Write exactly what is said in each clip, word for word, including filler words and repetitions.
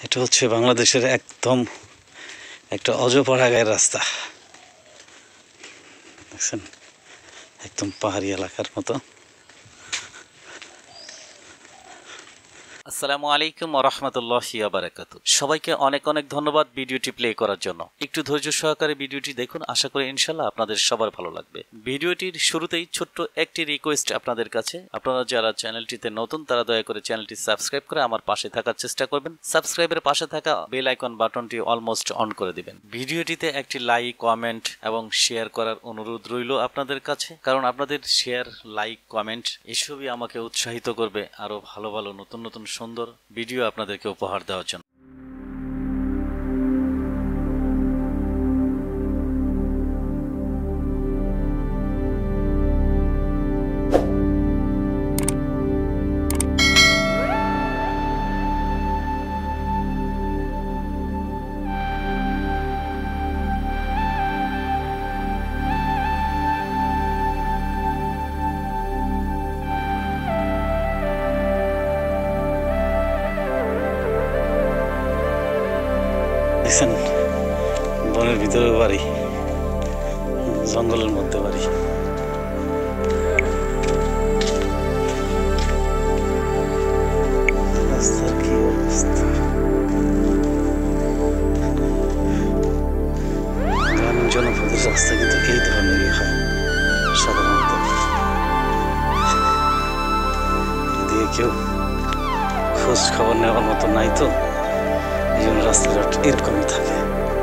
এটা হচ্ছে বাংলাদেশের একদম একটা অজপাড়া গায়ের রাস্তা, দেখছেন, একদম পাহাড়ি এলাকার মতো। আসসালামু আলাইকুম ওয়া রাহমাতুল্লাহি ওয়া বারাকাতুহু। সবাইকে অনেক অনেক ধন্যবাদ ভিডিওটি প্লে করার জন্য। একটু ধৈর্য সহকারে ভিডিওটি দেখুন, আশা করি ইনশাআল্লাহ আপনাদের সবার ভালো লাগবে। ভিডিওটির শুরুতেই ছোট্ট একটি রিকোয়েস্ট আপনাদের কাছে, আপনারা যারা চ্যানেলটিতে নতুন তারা দয়া করে চ্যানেলটি সাবস্ক্রাইব করে আমার পাশে থাকার চেষ্টা করবেন। সাবস্ক্রাইবের পাশে থাকা বেল আইকন বাটনটি অলমোস্ট অন করে দিবেন। ভিডিওটিতে একটি লাইক, কমেন্ট এবং শেয়ার করার অনুরোধ রইল আপনাদের কাছে, কারণ আপনাদের শেয়ার, লাইক, কমেন্ট এসবই আমাকে উৎসাহিত করবে আরো ভালো ভালো নতুন নতুন সুন্দর ভিডিও আপনাদেরকে উপহার দেওয়ার জন্য। দেখছেন, বনের ভিতরে বাড়ি, জঙ্গলের মধ্যে বাড়ি। রাস্তার কি অবস্থা! গ্রামীণ জনপদের রাস্তা কিন্তু এই ধরনেরই হয় সাধারণত। দিয়ে কেউ খোঁজ খবর নেওয়ার মতো নাই, তো এই জন্য রাস্তাঘাট এরকমই থাকে।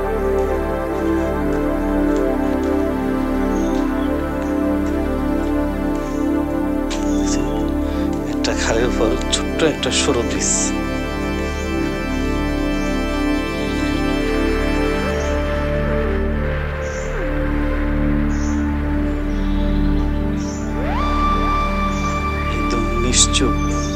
একটা খালের উপর ছোট্ট একটা সরু ব্রিজ। একদম নিশ্চুপ।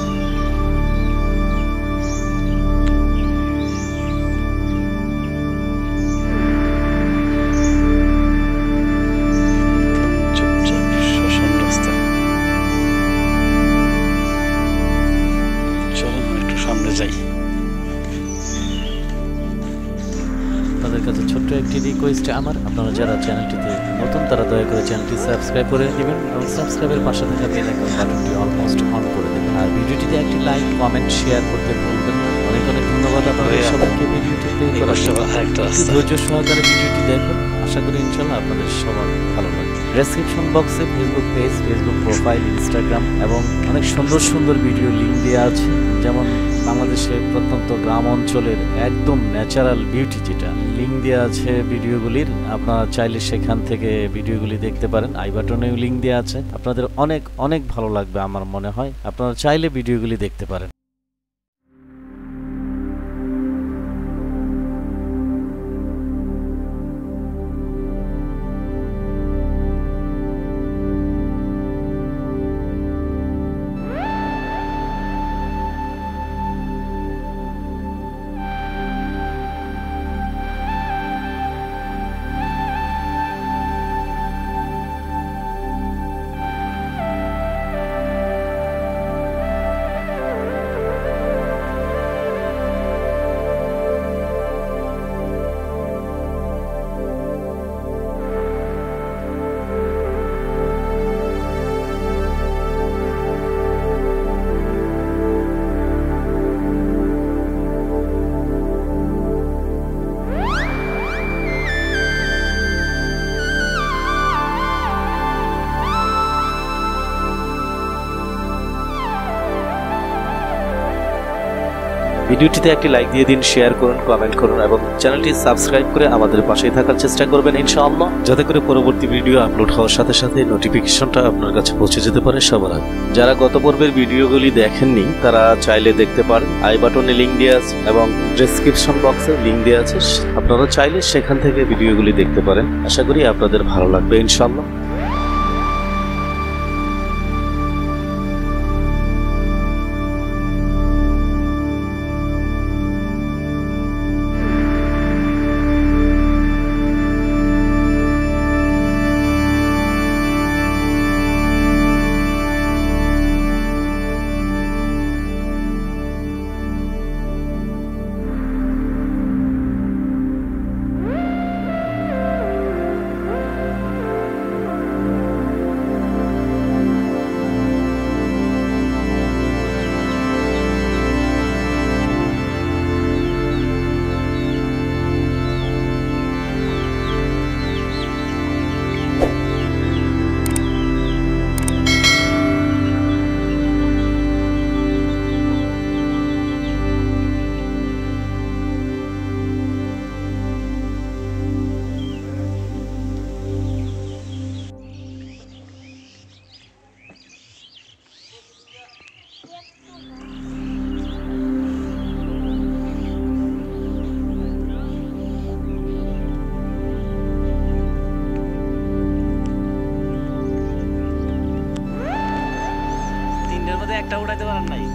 আপনাদের কাছে ছোট্ট একটি রিকোয়েস্ট আমার, আপনারা যারা চ্যানেলটিতে নতুন তারা দয়া করে চ্যানেলটি সাবস্ক্রাইব করে নেবেন এবং সাবস্ক্রাইবের পাশে থাকা বেল আইকন বাটনটি অলমোস্ট অন করে দেবেন। আর ভিডিওটিতে একটি লাইক, কমেন্ট, শেয়ার করতে ভুলবেন না। অনেক অনেক ধন্যবাদ আপনাদের সবাইকে ভিডিওটি প্লে করার জন্য। ধৈর্য সহকারে ভিডিওটি দেখুন, আশা করি ইনশাআল্লাহ আপনাদের সবার ভালো লাগবে। ডেসক্রিপশন বক্সে Facebook page, Facebook profile, Instagram এবং অনেক সুন্দর সুন্দর ভিডিও লিঙ্ক দেওয়া আছে, যেমন বাংলাদেশের প্রত্যন্ত গ্রাম অঞ্চলের একদম ন্যাচারাল বিউটি, যেটা লিঙ্ক দেওয়া আছে ভিডিওগুলির। আপনারা চাইলে সেখান থেকে ভিডিওগুলি দেখতে পারেন। আই বাটনেও লিঙ্ক দেওয়া আছে। আপনাদের অনেক অনেক ভালো লাগবে আমার মনে হয়, আপনারা চাইলে ভিডিওগুলি দেখতে পারেন। ভিডিওটিতে একটি লাইক দিয়ে দিন, শেয়ার করুন, কমেন্ট করুন এবং চ্যানেলটি সাবস্ক্রাইব করে আমাদের পাশেই থাকার চেষ্টা করবেন ইনশাআল্লাহ, যাতে করে পরবর্তী ভিডিও আপলোড হওয়ার সাথে সাথে নোটিফিকেশনটা আপনার কাছে পৌঁছে যেতে পারে সবার আগে। যারা গত পর্বের ভিডিওগুলি দেখেননি তারা চাইলে দেখতে পারেন। আই বাটনে লিঙ্ক দেওয়া আছে এবং ডেসক্রিপশন বক্সে লিঙ্ক দেওয়া আছে, আপনারা চাইলে সেখান থেকে ভিডিওগুলি দেখতে পারেন। আশা করি আপনাদের ভালো লাগবে ইনশাআল্লাহ। একটা উড়াইতে পারেন নাই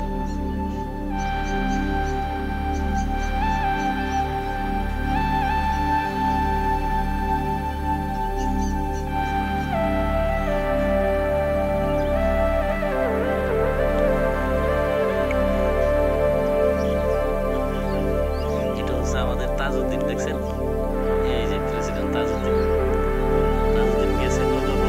এটা হচ্ছে আমাদের তাজউদ্দিন দেখছেন এই যে প্রেসিডেন্ট তাজউদ্দিন তাজউদ্দিন গেছে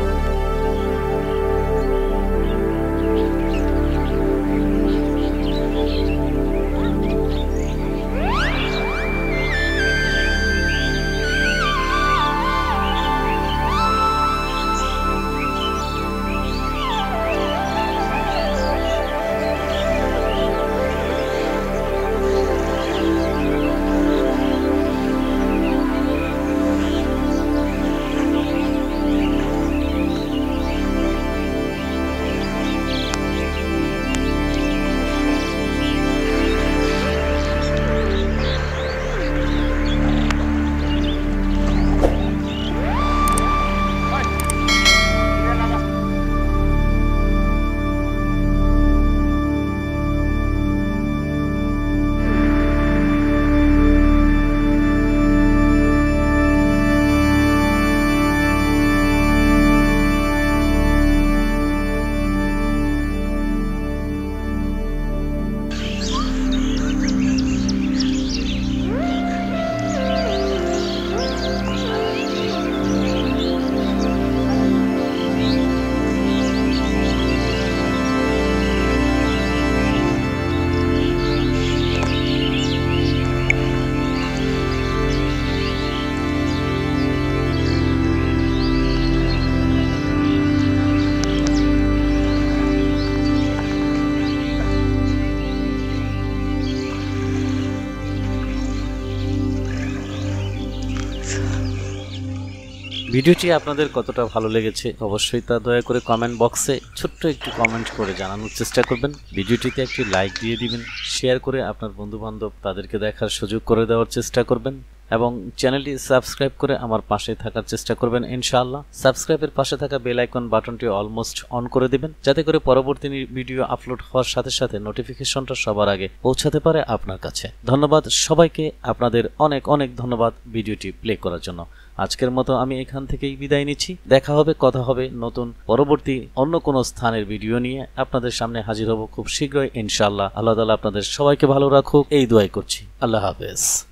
ভিডিওটি আপনাদের কতটা ভালো লেগেছে অবশ্যই তা দয়া করে কমেন্ট বক্সে ছোট্ট একটি কমেন্ট করে জানানোর চেষ্টা করবেন ভিডিওটিতে একটি লাইক দিয়ে দিবেন শেয়ার করে আপনার বন্ধুবান্ধব তাদেরকে দেখার সুযোগ করে দেওয়ার চেষ্টা করবেন এবং চ্যানেলটি সাবস্ক্রাইব করে আমার পাশে থাকার চেষ্টা করবেন ইনশাআল্লাহ সাবস্ক্রাইবের পাশে থাকা বেল আইকন বাটনটি অলমোস্ট অন করে দিবেন যাতে করে পরবর্তী ভিডিও আপলোড হওয়ার সাথে সাথে নোটিফিকেশনটা সবার আগে পৌঁছাতে পারে আপনার কাছে ধন্যবাদ সবাইকে আপনাদের অনেক অনেক ধন্যবাদ ভিডিওটি প্লে করার জন্য আজকের মতো আমি এখান থেকেই বিদায় নিচ্ছি দেখা হবে কথা হবে নতুন পরবর্তী অন্য কোনো স্থানের ভিডিও নিয়ে আপনাদের সামনে হাজির হব খুব শীঘ্রই ইনশাআল্লাহ আল্লাহ তাআলা আপনাদের সবাইকে ভালো রাখুক এই দোয়াই করছি আল্লাহ হাফেজ